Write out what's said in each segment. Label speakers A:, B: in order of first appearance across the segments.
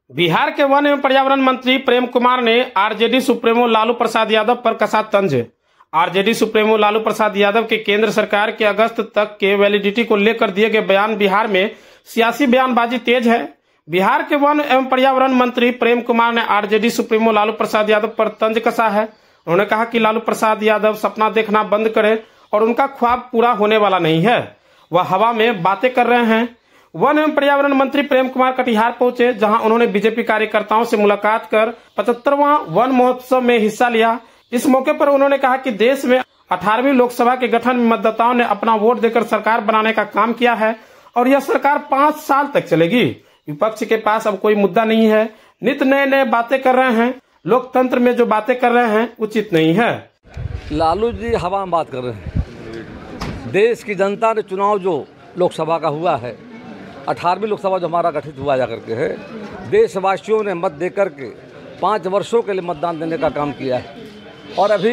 A: बिहार के वन एवं पर्यावरण मंत्री प्रेम कुमार ने आरजेडी सुप्रीमो लालू प्रसाद यादव पर कसा तंज। आरजेडी सुप्रीमो लालू प्रसाद यादव के केंद्र सरकार के अगस्त तक के वैलिडिटी को लेकर दिए गए बयान बिहार में सियासी बयानबाजी तेज है। बिहार के वन एवं पर्यावरण मंत्री प्रेम कुमार ने आरजेडी सुप्रीमो लालू प्रसाद यादव पर तंज कसा है। उन्होंने कहा कि लालू प्रसाद यादव सपना देखना बंद करे और उनका ख्वाब पूरा होने वाला नहीं है, वह हवा में बातें कर रहे हैं। वन एवं पर्यावरण मंत्री प्रेम कुमार कटिहार पहुंचे, जहां उन्होंने बीजेपी कार्यकर्ताओं से मुलाकात कर 75वां वन महोत्सव में हिस्सा लिया। इस मौके पर उन्होंने कहा कि देश में 18वीं लोकसभा के गठन में मतदाताओं ने अपना वोट देकर सरकार बनाने का काम किया है और यह सरकार 5 साल तक चलेगी। विपक्ष के पास अब कोई मुद्दा नहीं है, नित नए नए बातें कर रहे हैं। लोकतंत्र में जो बातें कर रहे हैं उचित नहीं है।
B: लालू जी हवा में बात कर रहे हैं। देश की जनता ने चुनाव जो लोकसभा का हुआ है, 18वीं लोकसभा जो हमारा गठित हुआ जा करके है, देशवासियों ने मत दे करके 5 वर्षों के लिए मतदान देने का काम किया है और अभी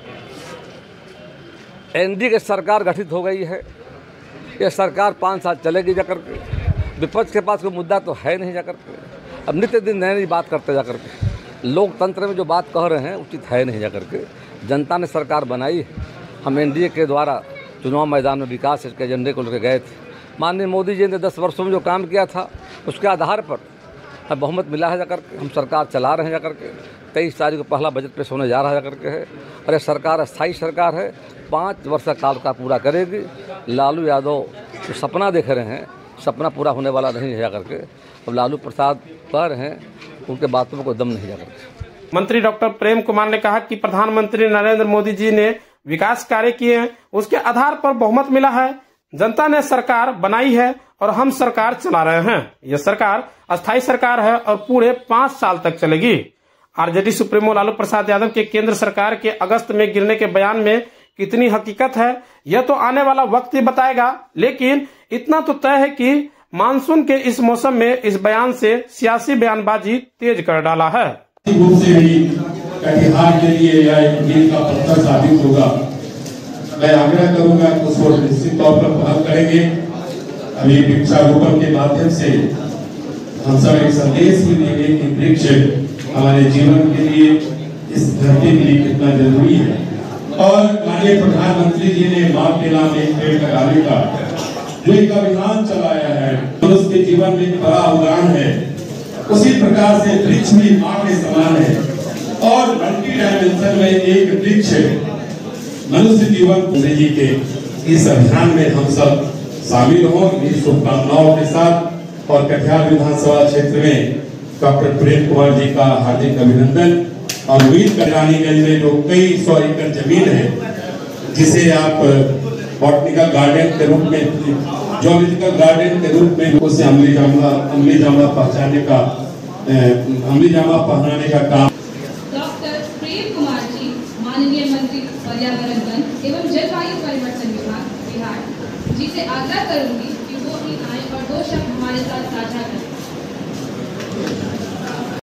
B: एनडीए की सरकार गठित हो गई है। यह सरकार 5 साल चलेगी जा करके। विपक्ष के पास कोई मुद्दा तो है नहीं जा करके। अब नित्य दिन नई नई बात करते जा करके। लोकतंत्र में जो बात कह रहे हैं उचित है नहीं जा करके। जनता ने सरकार बनाई है। हम एनडीए के द्वारा चुनाव मैदान में विकास के एजेंडे को लेकर गए थे। माननीय मोदी जी ने 10 वर्षों में जो काम किया था उसके आधार पर बहुमत मिला है जाकर के। हम सरकार चला रहे हैं जाकर के। 23 तारीख को पहला बजट पेश होने जा रहा है जाकर के है और यह सरकार अस्थायी सरकार है, 5 वर्ष का काल का पूरा करेगी। लालू यादव जो सपना देख रहे हैं, सपना पूरा होने वाला नहीं है जाकर के। अब लालू प्रसाद कह रहे हैं, उनके बातों में कोई दम नहीं जाकर के।
A: मंत्री डॉक्टर प्रेम कुमार ने कहा कि प्रधानमंत्री नरेंद्र मोदी जी ने विकास कार्य किए हैं, उसके आधार पर बहुमत मिला है। जनता ने सरकार बनाई है और हम सरकार चला रहे हैं। यह सरकार अस्थायी सरकार है और पूरे 5 साल तक चलेगी। आरजेडी सुप्रीमो लालू प्रसाद यादव के केंद्र सरकार के अगस्त में गिरने के बयान में कितनी हकीकत है यह तो आने वाला वक्त ही बताएगा, लेकिन इतना तो तय है कि मानसून के इस मौसम में इस बयान से सियासी बयानबाजी तेज कर डाला है।
C: कटिहार के लिए यह मील का पत्थर साबित होगा। मैं आग्रह करूंगा कि उसको निश्चित तौर पर पहल करेंगे। अभी वृक्षारोपण के माध्यम से हम सब एक संदेश भी देंगे कि वृक्ष हमारे जीवन के लिए, इस धरती के लिए कितना जरूरी है। और माननीय प्रधानमंत्री जी ने माँ के नाम एक पेड़ लगाने का जो एक अभियान चलाया है, उसके जीवन में एक बड़ा उदाहरण है। उसी प्रकार से वृक्ष भी माँ के समान है और मल्टी डायमेंशन में एक वृक्ष मनुष्य जीवन जी के इस अभियान में हम सब शामिल हों, इस शुभकामनाओं के साथ। और कटिहार विधानसभा क्षेत्र में डॉक्टर प्रेम कुमार जी का हार्दिक अभिनंदन। और उम्मीद कर रानीगंज में जो कई 100 एकड़ जमीन है, जिसे आप बॉटनिकल गार्डन के रूप में, जूलॉजिकल गार्डन के रूप में उसे अमली जामा पहचाने का, अमली जामा पहनाने का काम
D: डॉक्टर प्रेम कुमार जी, माननीय मंत्री पर्यावरण वन एवं जलवायु परिवर्तन विभाग बिहार जी से आग्रह करूंगी कि वो भी आए और 2 शब्द हमारे साथ साझा करें।